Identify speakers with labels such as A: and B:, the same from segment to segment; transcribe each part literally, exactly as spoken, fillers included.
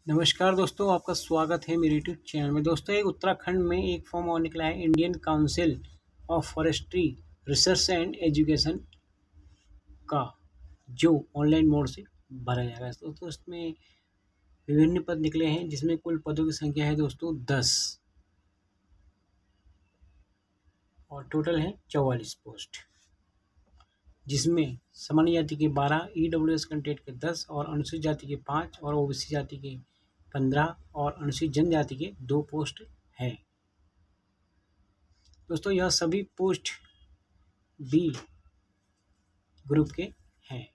A: नमस्कार दोस्तों, आपका स्वागत है मेरे यूट्यूब चैनल में। दोस्तों, एक उत्तराखंड में एक फॉर्म और निकला है Indian council of forestry research and education का, जो ऑनलाइन मोड से भरा जाएगा। दोस्तों, इसमें विभिन्न पद निकले हैं, जिसमें कुल पदों की संख्या है दोस्तों दस और टोटल है चौवालीस पोस्ट, जिसमें सामान्य जाति के बारह, ईडब्ल्यूएस कैंडिडेट के दस और अनुसूचित जाति के पाँच और ओबीसी जाति के पंद्रह और अनुसूचित जनजाति के दो पोस्ट हैं। दोस्तों, यह सभी पोस्ट बी ग्रुप के हैं।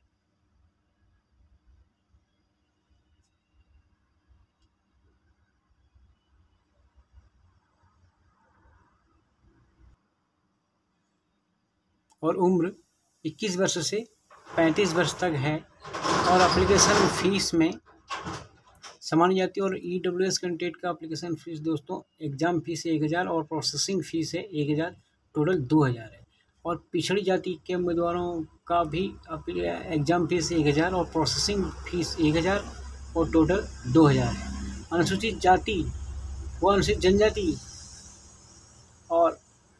A: और उम्र इक्कीस वर्ष से पैंतीस वर्ष तक है। और एप्लीकेशन फीस में सामान्य जाति और ईडब्ल्यूएस कैंडिडेट का एप्लीकेशन फीस दोस्तों एग्जाम फीस है एक हज़ार और प्रोसेसिंग फीस है एक हज़ार, टोटल दो हज़ार है। और पिछड़ी जाति के उम्मीदवारों का भी एग्जाम फीस एक हज़ार और प्रोसेसिंग फीस एक हज़ार और टोटल दो हज़ार है। अनुसूचित जाति व अनुसूचित जनजाति और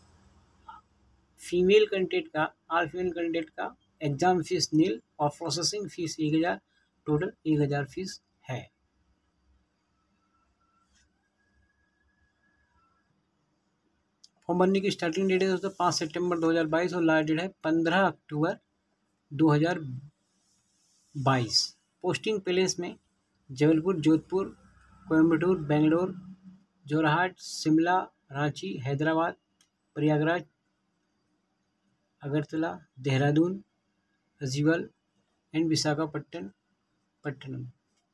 A: फीमेल कैंडिडेट का आल फीमेल कैंडिडेट का एग्जाम फीस नील और प्रोसेसिंग फीस एक हज़ार, टोटल एक हज़ार फीस है। फॉर्म भरने की स्टार्टिंग डेट है दोस्तों पाँच सितंबर दो हज़ार बाईस और लास्ट डेट है पंद्रह अक्टूबर दो हज़ार बाईस। पोस्टिंग प्लेस में जबलपुर, जोधपुर, कोयम्बटूर, बेंगलोर, जोरहाट, शिमला, रांची, हैदराबाद, प्रयागराज, अगरतला, देहरादून, अजमेर एंड विशाखापट्टनम पट्टनम।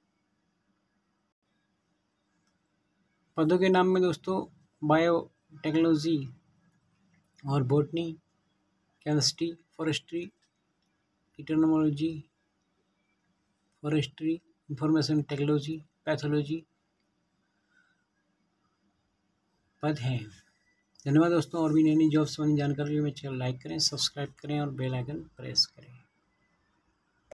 A: पदों के नाम में दोस्तों बायो टेक्नोलॉजी और botany, chemistry, forestry, entomology, forestry, information technology, pathology पद हैं। धन्यवाद दोस्तों। और भी नई नई जॉब संबंधी जानकारी के लिए मेरे चैनल लाइक करें, सब्सक्राइब करें और बेल आइकन प्रेस करें।